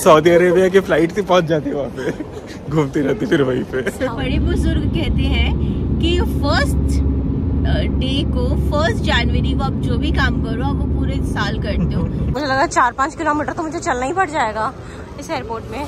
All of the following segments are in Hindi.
सऊदी अरेबिया की फ्लाइट थी, पहुंच जाती वहाँ पे, घूमती रहती फिर वहीं पे। बड़े बुजुर्ग कहते हैं कि फर्स्ट डे को 1 जनवरी को आप जो भी काम करो आप वो पूरे साल करते हो। मुझे लगा 4-5 किलोमीटर तो मुझे चलना ही पड़ जाएगा इस एयरपोर्ट में।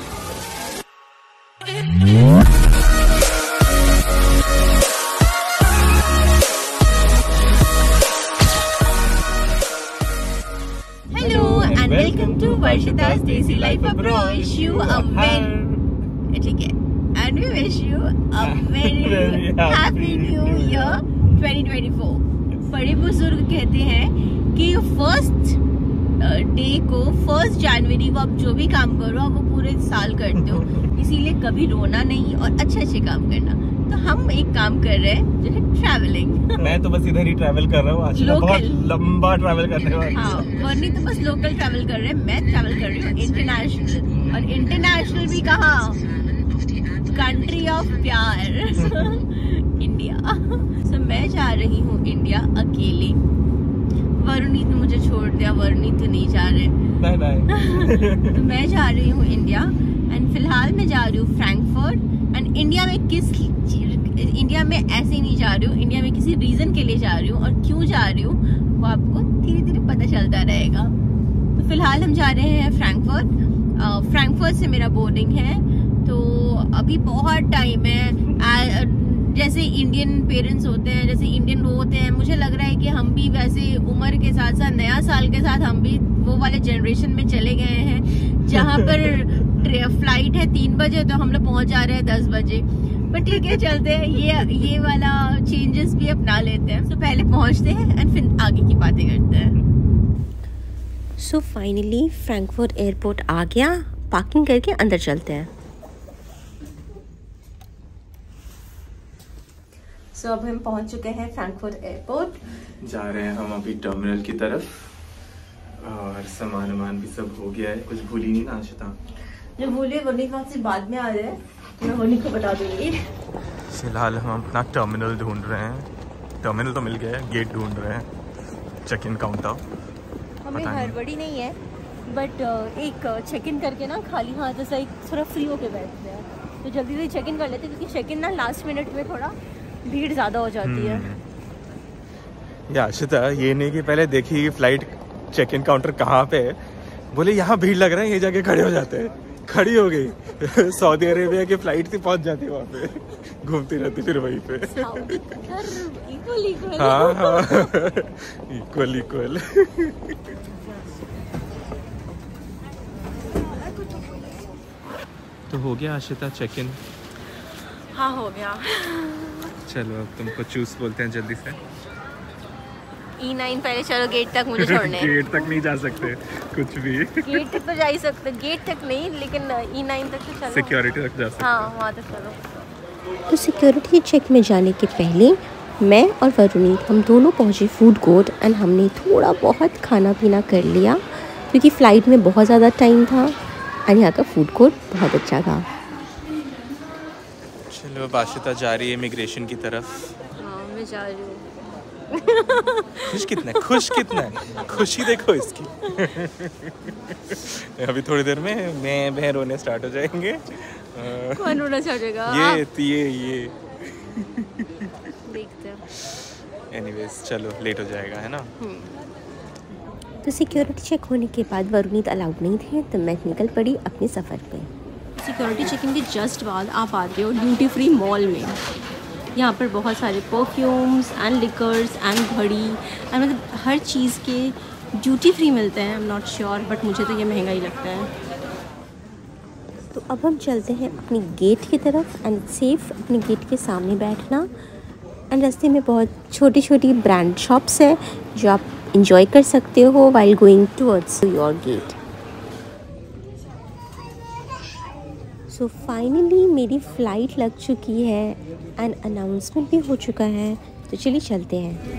Welcome to Varshita's Daisy Life Abroad. Wish you a very ठीक है, and we wish you a very happy New Year 2024. बड़े बुजुर्ग कहते हैं कि फर्स्ट डे को 1 जनवरी को आप जो भी काम करो आप वो पूरे साल करते हो, इसीलिए कभी रोना नहीं और अच्छे काम करना। तो हम एक काम कर रहे हैं जो है ट्रैवलिंग। मैं तो बस इधर ही ट्रैवल कर रहा हूँ आज, बहुत लंबा ट्रैवल करने वाला। हाँ, वर्णी तो बस लोकल ट्रैवल कर रहे हैं, मैं ट्रैवल कर रही हूँ इंटरनेशनल। और इंटरनेशनल भी कहाँ, कंट्री ऑफ प्यार इंडिया। तो मैं जा रही हूँ इंडिया अकेली। वरुणीत ने मुझे छोड़ दिया, वरुणीत तो नहीं जा रहे। Bye bye. तो मैं जा रही हूँ इंडिया एंड फिलहाल मैं जा रही हूँ फ्रैंकफर्ट। एंड इंडिया में ऐसे ही नहीं जा रही हूँ, इंडिया में किसी रीजन के लिए जा रही हूँ, और क्यों जा रही हूँ वो आपको धीरे धीरे पता चलता रहेगा। तो फिलहाल हम जा रहे हैं फ्रैंकफर्ट। फ्रैंकफर्ट से मेरा बोर्डिंग है, तो अभी बहुत टाइम है। जैसे इंडियन पेरेंट्स होते हैं, जैसे इंडियन वो होते हैं, मुझे लग रहा है कि हम भी वैसे उम्र के साथ साथ नया साल के साथ हम भी वो वाले जनरेशन में चले गए हैं जहाँ पर फ्लाइट है 3 बजे तो हम लोग पहुँच जा रहे हैं 10 बजे। पर ठीक है, चलते हैं, ये वाला चेंजेस भी अपना लेते हैं। तो पहले पहुँचते हैं एंड फिर आगे की बातें करते हैं। सो फाइनली फ्रैंकफर्ट एयरपोर्ट आ गया, पार्किंग करके अंदर चलते हैं। सो अब हम पहुंच चुके हैं फ्रैंकफर्ट एयरपोर्ट। जा रहे हैं हम अभी टर्मिनल की तरफ, और सामान भी सब हो गया है। कुछ भूली नहीं ना आशिता? जो भूले वरनी वहाँ से बाद में आ रहे हैं, मैं वरनी को बता दूंगी। फिलहाल हम अपना टर्मिनल ढूंढ रहे हैं। टर्मिनल तो मिल गया है, गेट ढूंढ रहे हैं, चेक इन काउंटर। हमें हड़बड़ी नहीं है, बट एक चेक इन करके ना खाली हाथ ऐसा एक थोड़ा फ्री होके बैठते हैं, तो जल्दी से चेक इन कर लेते हैं, क्योंकि चेक इन ना लास्ट मिनट में थोड़ा भीड़ ज्यादा हो जाती है। या आशिता, ये नहीं कि पहले देखी फ्लाइट चेक इन काउंटर कहाँ पे है, बोले यहाँ भीड़ लग रहा है, ये जाके खड़े हो जाते हैं। खड़ी हो गई सऊदी अरेबिया की फ्लाइट थी, पहुंच जाती वहाँ पे, घूमती रहती फिर वहीं पे। हाँ इक्वल। तो हो गया आशिता चेक इन? हाँ हो गया। चलो अब तुमको चूस बोलते हैं जल्दी से। E9 पहले चलो गेट तक मुझे छोड़ने। गेट तक नहीं जा सकते, कुछ भी। गेट तक तो जा ही सकते, गेट तक नहीं, लेकिन E9 तक तो चलो, सिक्योरिटी तक जा सकते। हाँ वहाँ तक चलो। तो सिक्योरिटी चेक में जाने के पहले मैं और वरुणी हम दोनों पहुँचे फूड कोर्ट एंड हमने थोड़ा बहुत खाना पीना कर लिया, क्योंकि फ़्लाइट में बहुत ज़्यादा टाइम था और यहाँ का फूड कोर्ट बहुत अच्छा था। चलो आशिता जा रही है इमिग्रेशन की तरफ। हाँ मैं जा रही हूँ। खुश कितना है, खुशी देखो इसकी। अभी थोड़ी देर में मैं रोने स्टार्ट हो जाएंगे। कौन रोना चाहेगा? ये देखते हैं। एनीवेज चलो, लेट हो जाएगा है ना। तो सिक्योरिटी चेक होने के बाद वरुणीत अलाउड नहीं थे, तो मैं निकल पड़ी अपने सफ़र पे। सिक्योरिटी चेकिंग के जस्ट बाद आप आते हो ड्यूटी फ्री मॉल में। यहाँ पर बहुत सारे परफ्यूम्स एंड लिकर्स एंड घड़ी एंड मतलब हर चीज़ के ड्यूटी फ्री मिलते हैं। I am not sure, but मुझे तो ये महंगा ही लगता है। तो अब हम चलते हैं अपनी गेट की तरफ एंड सेफ अपने गेट के सामने बैठना। एंड रास्ते में बहुत छोटी छोटी ब्रांड शॉप्स है जो आप इंजॉय कर सकते हो while going towards your gate. So finally मेरी फ़्लाइट लग चुकी है एंड अनाउंसमेंट भी हो चुका है, तो चलिए चलते हैं।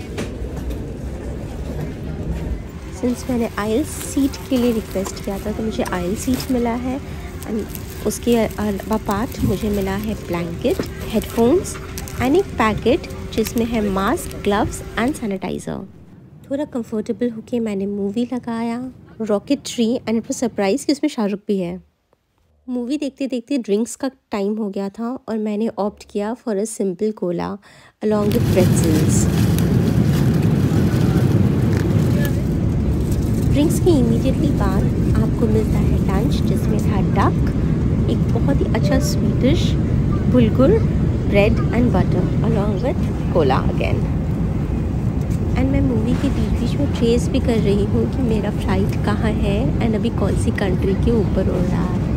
सिंस मैंने आयल सीट के लिए रिक्वेस्ट किया था, तो मुझे आयल सीट मिला है एंड उसके अलावा पार्ट मुझे मिला है ब्लैंकेट, हेडफोन्स एंड एक पैकेट जिसमें है मास्क, ग्लव्स एंड सैनिटाइज़र। थोड़ा कंफर्टेबल होके मैंने मूवी लगाया Rocketry and it was surprise कि उसमें शाहरुख भी है। मूवी देखते देखते ड्रिंक्स का टाइम हो गया था और मैंने ऑप्ट किया for a simple cola along with pretzels. Drinks के इमीडिएटली बाद आपको मिलता है लंच, जिसमें था डक, एक बहुत ही अच्छा sweetish bulgur, bread and butter along with cola again. And मैं मूवी के बीच बीच में ट्रेस भी कर रही हूँ कि मेरा फ़्लाइट कहाँ है एंड अभी कौन सी कंट्री के ऊपर उड़ रहा है।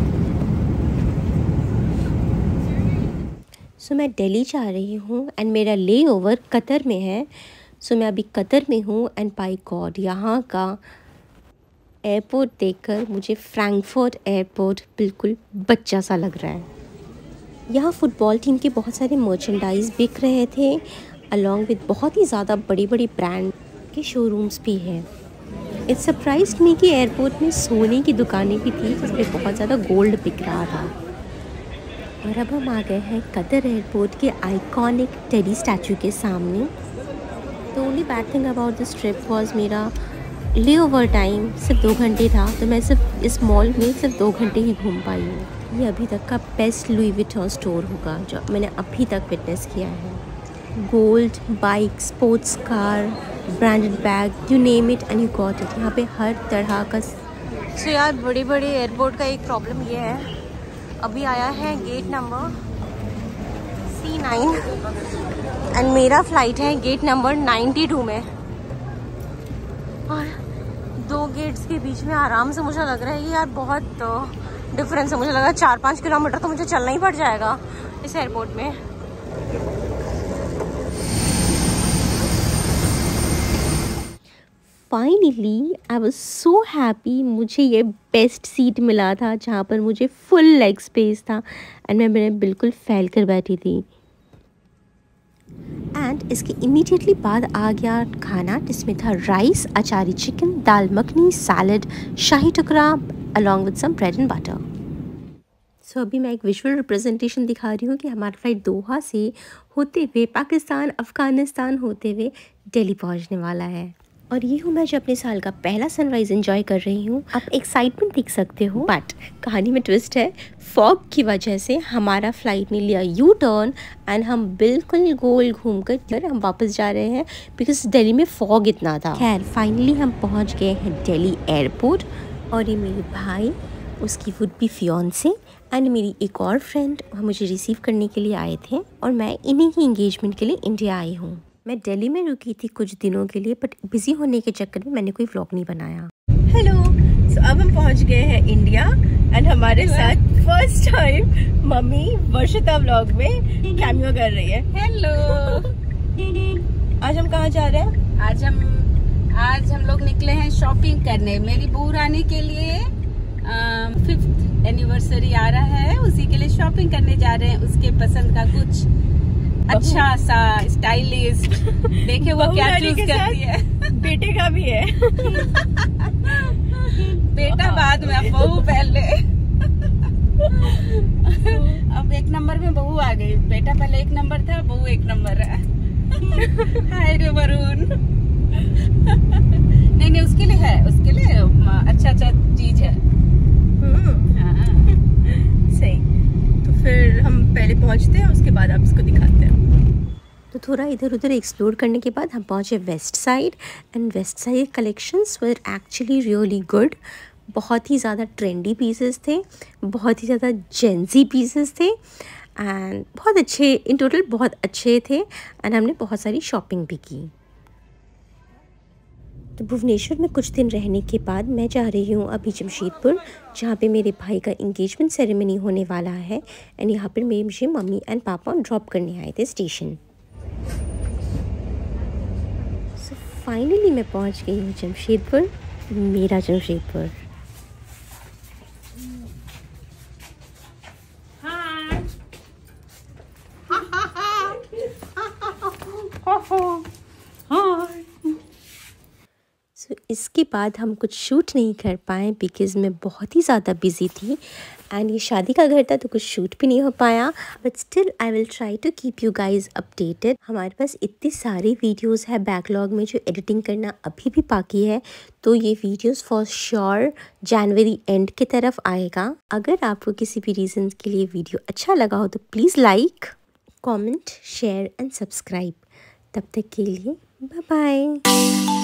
सो मैं दिल्ली जा रही हूँ एंड मेरा ले ओवर कतर में है। सो मैं अभी कतर में हूँ एंड बाय गॉड यहाँ का एयरपोर्ट देखकर मुझे फ्रैंकफर्ट एयरपोर्ट बिल्कुल बच्चा सा लग रहा है। यहाँ फुटबॉल टीम के बहुत सारे मर्चेंडाइज बिक रहे थे अलॉन्ग विद बहुत ही ज़्यादा बड़ी बड़ी ब्रांड के शोरूम्स भी हैं। इट सरप्राइज्ड मी कि एयरपोर्ट में सोने की दुकानें भी थी जिसमें बहुत ज़्यादा गोल्ड बिक रहा था। और अब हम आ गए हैं कतर एयरपोर्ट के आइकॉनिक टेडी स्टैचू के सामने। The only bad thing about this trip was मेरा ले ओवर टाइम सिर्फ 2 घंटे था, तो मैं सिर्फ इस मॉल में सिर्फ 2 घंटे ही घूम पाई हूँ। ये अभी तक का बेस्ट लुई विटॉन स्टोर होगा जो मैंने अभी तक विटनेस किया है। Gold, bike, sports car, branded bag, you name it and you got it. यहाँ पे हर तरह का। सो यार बड़े बड़े एयरपोर्ट का एक प्रॉब्लम ये है, अभी आया है गेट नंबर C9 एंड मेरा फ़्लाइट है गेट नंबर 92 में। और 2 गेट्स के बीच में आराम से मुझे लग रहा है कि यार बहुत डिफरेंस है। मुझे लगा 4-5 किलोमीटर तो मुझे चलना ही पड़ जाएगा इस एयरपोर्ट में। Finally I was so happy, मुझे ये बेस्ट सीट मिला था जहाँ पर मुझे फुल लेग स्पेस था एंड मैं बिल्कुल फैल कर बैठी थी। एंड इसके इमीडिएटली बाद आ गया खाना जिसमें था rice, achari chicken, dal makhani, salad, shahi tukda along with some bread and butter. So अभी मैं एक विजुअल रिप्रेजेंटेशन दिखा रही हूँ कि हमारा फ्लाइट दोहा से होते हुए पाकिस्तान, अफ़गानिस्तान होते हुए दिल्ली पहुँचने वाला है। और ये हूँ मैं जो अपने साल का पहला सनराइज़ एंजॉय कर रही हूँ। आप एक्साइटमेंट देख सकते हो, बट कहानी में ट्विस्ट है। फॉग की वजह से हमारा फ़्लाइट ने लिया यू टर्न एंड हम बिल्कुल गोल घूमकर हम वापस जा रहे हैं बिकॉज दिल्ली में फॉग इतना था। खैर फाइनली हम पहुँच गए हैं दिल्ली एयरपोर्ट और ये मेरे भाई, उसकी वुड बी फियांसे एंड मेरी एक और फ्रेंड मुझे रिसीव करने के लिए आए थे और मैं इन्हीं की इंगेजमेंट के लिए इंडिया आई हूँ। मैं दिल्ली में रुकी थी कुछ दिनों के लिए, बट बिजी होने के चक्कर में मैंने कोई व्लॉग नहीं बनाया। हेलो, सो अब हम पहुंच गए हैं इंडिया एंड हमारे साथ फर्स्ट टाइम मम्मी वर्षिता व्लॉग में कैमियो कर रही है। हेलो। आज हम कहाँ जा रहे हैं? आज हम लोग निकले हैं शॉपिंग करने। मेरी बहू रानी के लिए 5th एनिवर्सरी आ रहा है, उसी के लिए शॉपिंग करने जा रहे हैं। उसके पसंद का कुछ अच्छा सा स्टाइलिश, देखे वो क्या चूज करती है। बेटे का भी है। बेटा बाद में, अब बहू पहले। अब 1 नंबर में बहू आ गई। बेटा पहले 1 नंबर था, बहू 1 नंबर है। हाय रे वरुण। नहीं उसके लिए है, उसके लिए अच्छा चीज है। सही, तो फिर हम पहले पहुंचते हैं, उसके बाद आप इसको दिखाते हैं। तो थोड़ा इधर उधर एक्सप्लोर करने के बाद हम पहुंचे Westside and Westside collections were actually really good. बहुत ही ज़्यादा ट्रेंडी पीसेस थे, बहुत ही ज़्यादा जेंजी पीसेस थे एंड बहुत अच्छे, इन टोटल बहुत अच्छे थे एंड हमने बहुत सारी शॉपिंग भी की। तो भुवनेश्वर में कुछ दिन रहने के बाद मैं जा रही हूँ अभी जमशेदपुर, जहाँ पे मेरे भाई का इंगेजमेंट सेरेमनी होने वाला है एंड यहाँ पर मुझे मम्मी एंड पापा ड्रॉप करने आए थे स्टेशन। सो फाइनली मैं पहुँच गई हूँ जमशेदपुर, मेरा जमशेदपुर। इसके बाद हम कुछ शूट नहीं कर पाए बिकॉज़ मैं बहुत ही ज़्यादा बिज़ी थी एंड ये शादी का घर था तो कुछ शूट भी नहीं हो पाया, but still I will try to keep you guys updated. हमारे पास इतनी सारी वीडियोस है बैकलॉग में जो एडिटिंग करना अभी भी बाकी है, तो ये videos for sure January end की तरफ आएगा। अगर आपको किसी भी रीज़न के लिए वीडियो अच्छा लगा हो तो please like, comment, share and subscribe. तब तक के लिए बाय बाय।